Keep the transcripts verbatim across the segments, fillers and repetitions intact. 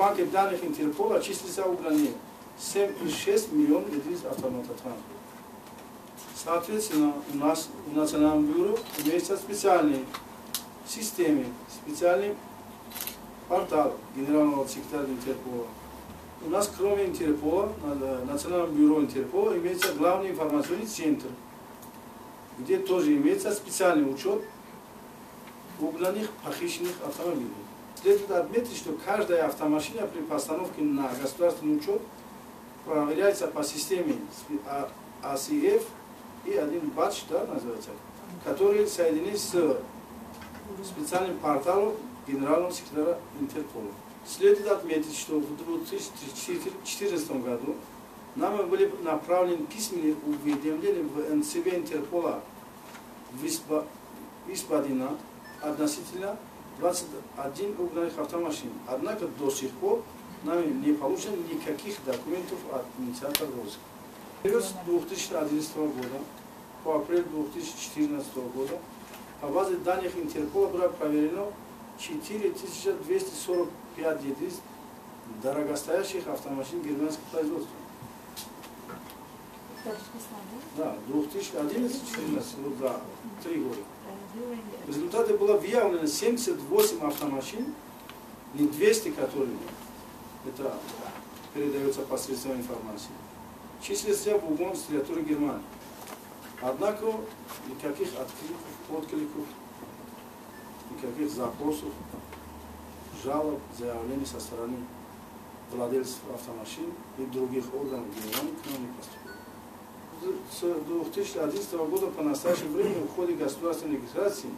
банке данных Интерпола числится угнание семь и шесть миллионов единиц автомата транспорта. Соответственно, у нас в Национальном бюро имеются специальные системы, специальный портал генерального секретаря Интерпола. У нас, кроме Интерпола, на Национальном бюро Интерпола имеется главный информационный центр, где тоже имеется специальный учет угнанных, похищенных автомобилей. Следует отметить, что каждая автомашина при постановке на государственный учет проверяется по системе эй си эф и один бадж, да, называется, который соединен с специальным порталом генерального секретаря Интерпола. Следует отметить, что в две тысячи четырнадцатом году нам были направлены письменные уведомления в эн цэ бэ Интерпола в Испадина относительно двадцати одной угнанных автомашин. Однако до сих пор нами не получено никаких документов от инициатора розыска. С две тысячи одиннадцатого года по апрель две тысячи четырнадцатого года по базе данных Интерпола было проверено четыре тысячи двести сорок пять единиц дорогостоящих автомашин германского производства. Да, две тысячи одиннадцатый — две тысячи четырнадцатый, вот за три года. В результате было выявлено семьдесят восемь автомашин, не двести, которые это передается посредством информации. Числится в угон с территории Германии. Однако никаких откликов, никаких запросов, жалоб, заявлений со стороны владельцев автомашин и других органов Германии к нам не поступило. С две тысячи одиннадцатого года по настоящее время в ходе государственной регистрации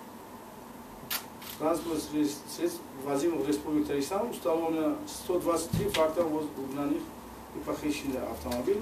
транспортных средств, ввозимых в Республику Татарстан, установлено сто двадцать три факта угнанных и похищенных автомобилей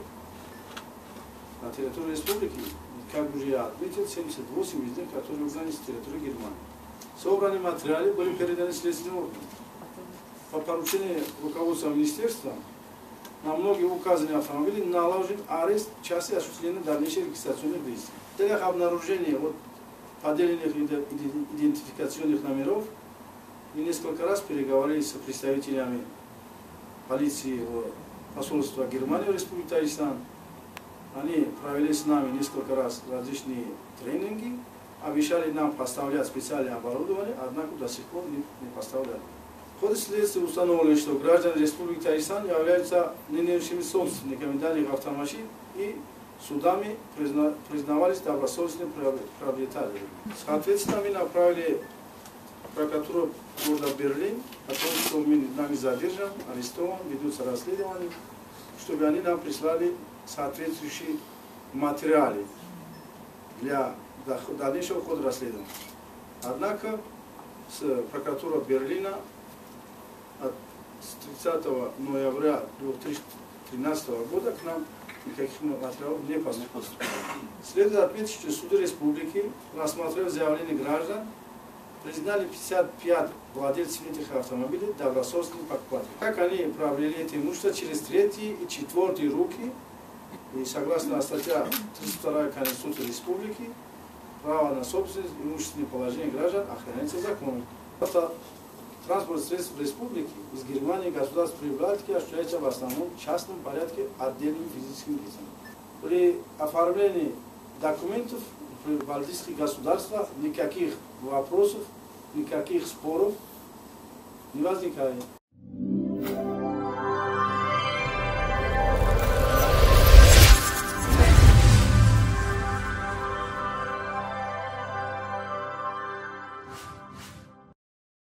на территории республики. И, как уже я отметил, семьдесят восемь из них, которые угнаны с территории Германии. Собранные материалы были переданы следственным органам. По поручению руководства министерства на многие указанные автомобили наложен арест в части осуществления дальнейших регистрационных действий. В целях обнаружения вот, поделенных идентификационных номеров мы несколько раз переговорили с представителями полиции посольства Германии в Республике Татарстан. Они провели с нами несколько раз различные тренинги, обещали нам поставлять специальное оборудование, однако до сих пор не, не поставляли. В ходе следствия установлено, что граждане Республики Татарстан являются нынешними собственниками данных автомашин и судами призна, признавались добросовестными приобретателями. Соответственно, мы направили в прокуратуру города Берлин о том, что мы нами задержан, арестован, ведутся расследования, чтобы они нам прислали соответствующие материалы для дальнейшего хода расследования. Однако с прокуратуры Берлина от тридцатого ноября две тысячи тринадцатого года к нам никаких материалов не поступило. Следует отметить, что суды республики, рассмотрев заявления граждан, признали пятьдесят пять владельцев этих автомобилей добросовестными покупателями. Как они приобрели это имущество через третьи и четвертые руки, и согласно статье тридцать второй Конституции республики, право на собственность и имущественное положение граждан охраняется законом. Транспорт средств республики из Германии государственной прибавки осуществляется в основном в частном порядке отдельными физическими лицами. При оформлении документов в балтийских государствах никаких вопросов, никаких споров не возникает.